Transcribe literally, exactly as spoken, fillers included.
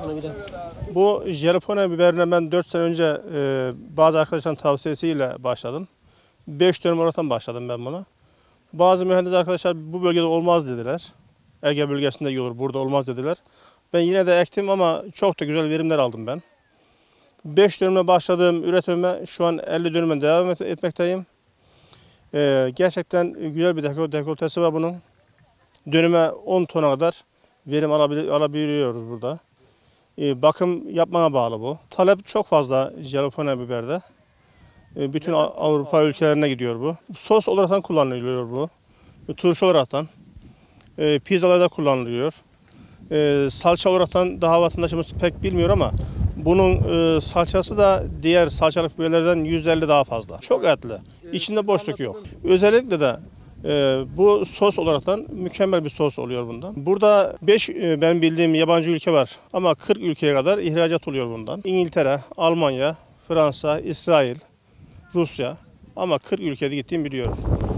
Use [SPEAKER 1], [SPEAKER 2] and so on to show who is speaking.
[SPEAKER 1] Onu bir de.
[SPEAKER 2] Bu Jalapeno biberine ben dört sene önce e, bazı arkadaşların tavsiyesiyle başladım. beş dönüm oradan başladım ben buna. Bazı mühendis arkadaşlar bu bölgede olmaz dediler. Ege bölgesinde iyi olur, burada olmaz dediler. Ben yine de ektim ama çok da güzel verimler aldım ben. beş dönümle başladığım üretimime şu an elli dönüme devam et etmekteyim. Ee, gerçekten güzel bir dekol dekoltesi var bunun. Dönüme on tona kadar verim alabiliyoruz burada. Ee, bakım yapmana bağlı bu. Talep çok fazla Jalapeno biberde. Ee, bütün Avrupa ülkelerine gidiyor bu. Sos olarak kullanılıyor bu. Turşu olaraktan. E, pizzalarda kullanılıyor. E, salça olaraktan daha vatandaşımız pek bilmiyor ama bunun e, salçası da diğer salçalık biberlerden yüzde elli daha fazla. Çok etli. İçinde boşluk yok. Özellikle de e, bu sos olaraktan mükemmel bir sos oluyor bundan. Burada beş e, ben bildiğim yabancı ülke var ama kırk ülkeye kadar ihracat oluyor bundan. İngiltere, Almanya, Fransa, İsrail, Rusya ama kırk ülkede gittiğimi biliyorum.